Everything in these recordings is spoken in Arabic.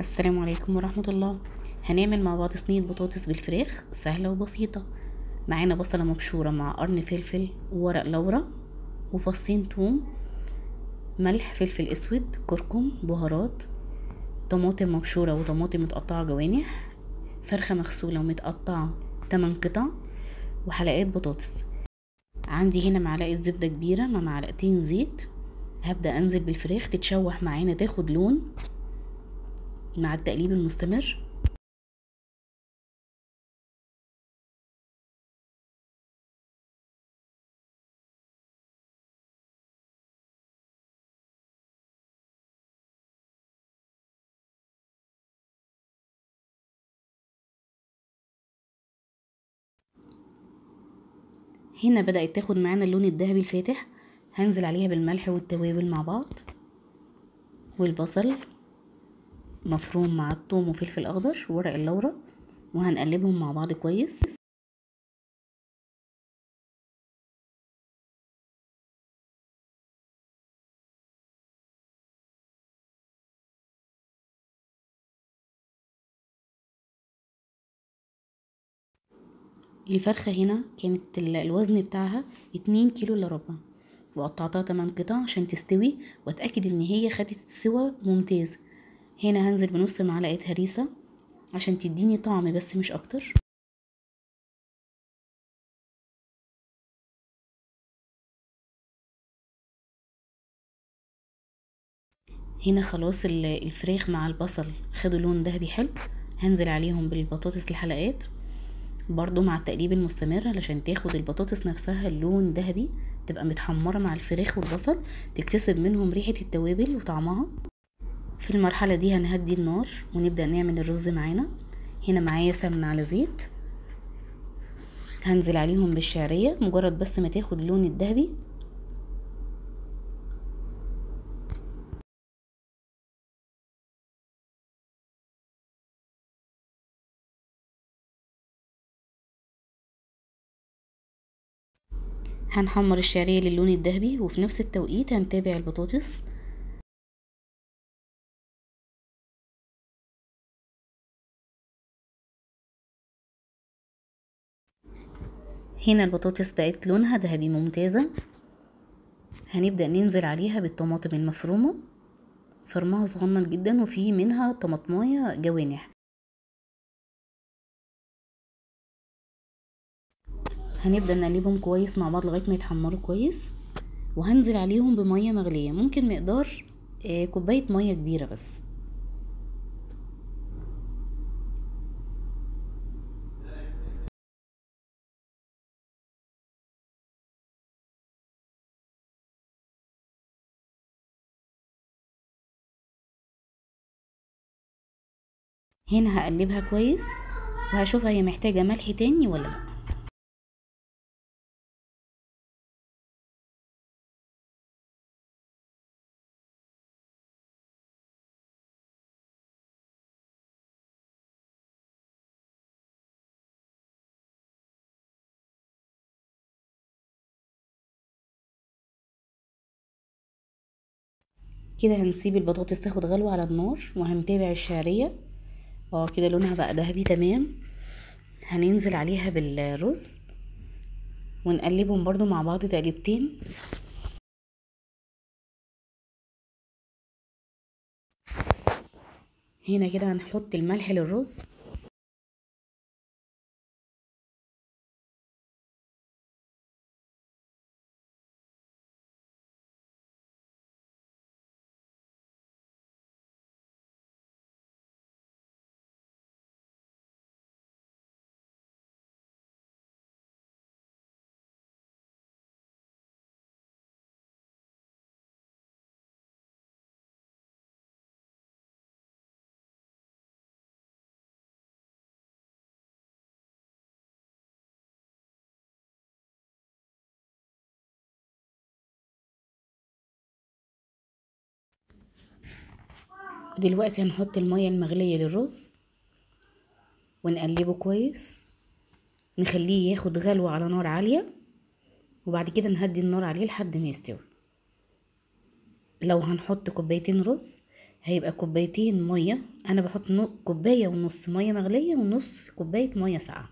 السلام عليكم ورحمة الله. هنعمل مع بعض صينية بطاطس بالفراخ سهلة وبسيطة. معانا بصلة مبشورة مع قرن فلفل وورق لورا وفصين توم، ملح، فلفل اسود، كركم، بهارات، طماطم مبشورة وطماطم متقطعة جوانح، فرخة مغسولة ومتقطعة 8 قطع، وحلقات بطاطس. عندي هنا معلقة زبدة كبيرة مع معلقتين زيت. هبدأ انزل بالفراخ تتشوح معانا تاخد لون مع التقليب المستمر. هنا بدأت تاخد معانا اللون الذهبي الفاتح. هنزل عليها بالملح والتوابل مع بعض، والبصل مفروم مع الثوم وفلفل اخضر وورق اللورا، وهنقلبهم مع بعض كويس. الفرخة هنا كانت الوزن بتاعها 2 كيلو الا ربع، وقطعتها 8 قطع عشان تستوي واتأكد ان هي خدت السوا ممتاز. هنا هنزل بنص معلقة هريسة عشان تديني طعم بس مش اكتر. هنا خلاص الفراخ مع البصل خدوا لون ذهبي حلو. هنزل عليهم بالبطاطس الحلقات برضو مع التقليب المستمر علشان تاخد البطاطس نفسها اللون ذهبي، تبقى متحمرة مع الفراخ والبصل، تكتسب منهم ريحة التوابل وطعمها. في المرحلة دي هنهدي النار ونبدأ نعمل الرز معانا. هنا معايا سمنة على زيت، هنزل عليهم بالشعرية مجرد بس ما تاخد لون الذهبي. هنحمر الشعرية للون الذهبي وفي نفس التوقيت هنتابع البطاطس. هنا البطاطس بقت لونها ذهبي ممتازة. هنبدأ ننزل عليها بالطماطم المفرومة، فرمها صغنن جدا وفيه منها طماطمايه جوانح. هنبدأ نقلبهم كويس مع بعض لغاية ما يتحمروا كويس، وهنزل عليهم بمية مغلية، ممكن مقدار كوباية مية كبيرة بس. هنا هقلبها كويس وهشوفها هي محتاجة ملح تاني ولا لا. كده هنسيب البطاطس تاخد غلوة على النار وهنتابع الشعرية. كده لونها بقى ذهبي تمام. هننزل عليها بالرز ونقلبهم برضو مع بعض تقليبتين. هنا كده هنحط الملح للرز. ودلوقتي هنحط المية المغلية للرز ونقلبه كويس، نخليه ياخد غلوة على نار عالية، وبعد كده نهدي النار عليه لحد ما يستوي. لو هنحط كوبايتين رز هيبقى كوبايتين ميه، انا بحط كوبايه ونص ميه مغليه ونص كوبايه ميه ساقعه.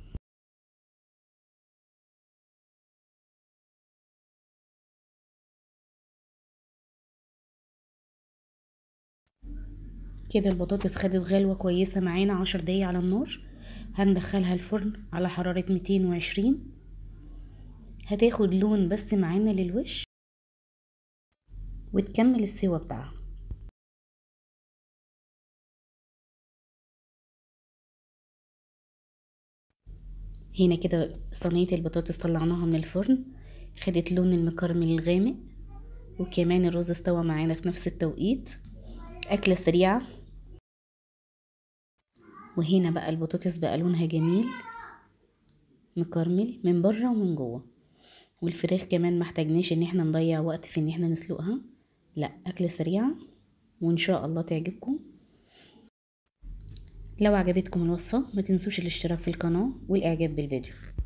كده البطاطس خدت غلوه كويسه معانا 10 دقايق على النار. هندخلها الفرن على حراره 220، هتاخد لون بس معانا للوش وتكمل السوا بتاعها. هنا كده صينيه البطاطس طلعناها من الفرن، خدت لون المكرمل الغامق، وكمان الرز استوى معانا في نفس التوقيت. اكله سريعه. وهنا بقى البطاطس بقى لونها جميل مكرمل من بره ومن جوه، والفراخ كمان محتاجناش ان احنا نضيع وقت في ان احنا نسلقها. لا، اكله سريعه وان شاء الله تعجبكم. لو عجبتكم الوصفه ما تنسوش الاشتراك في القناه والاعجاب بالفيديو.